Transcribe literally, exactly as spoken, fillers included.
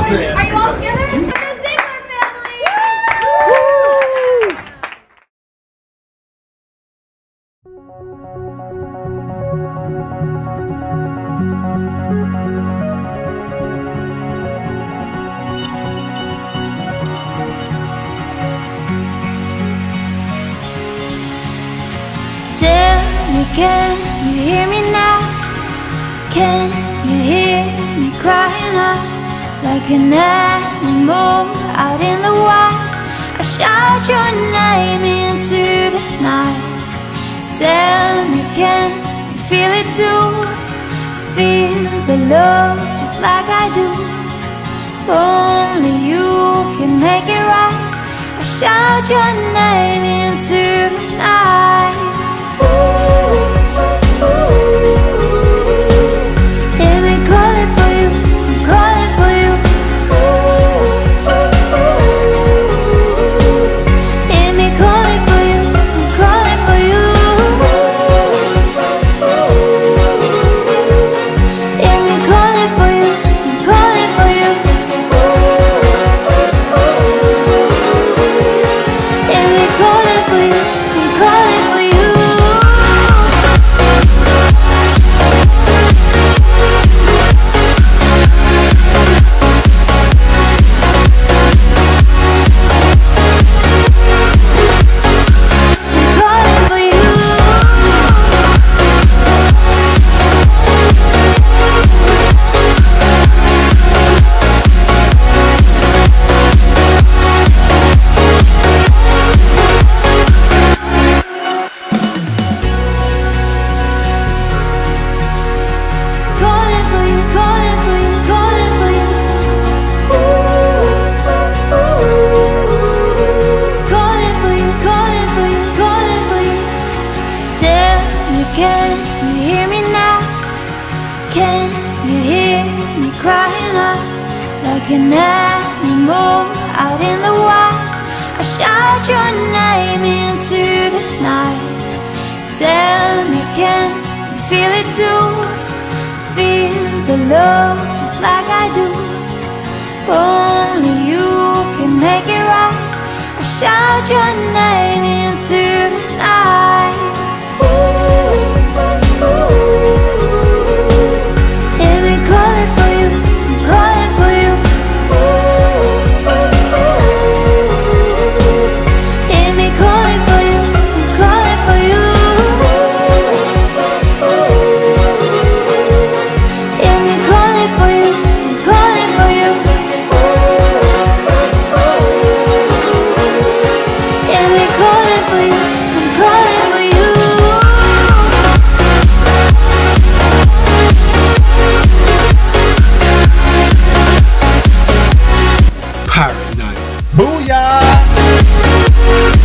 it. Are you all together? It's the Ziegler family! Tell me, can you hear me now? Can you hear me crying out like an animal out in the wild? I shout your name into the night. Tell me, can you feel it too? Feel the love just like I do. Only you can make it right. I shout your name into the night. Hear me calling for you, I'm calling for you. Hear me calling for you, I'm calling for you. Hear me calling for you, I'm calling for you. Hear me calling for you, I'm calling for you. Can you hear me now? Can you hear me crying out like an animal out in the wild? I shout your name into the night. Tell me, can you feel it too? Feel the love just like I do. Only you can make it right. I shout your name into the night. Hear me calling for you, I'm calling for you. Hear me calling for you, I'm calling for you. Hear me calling for you, I'm calling for you. Hear me calling for you, I'm calling for you. Pirate Night. Booyah!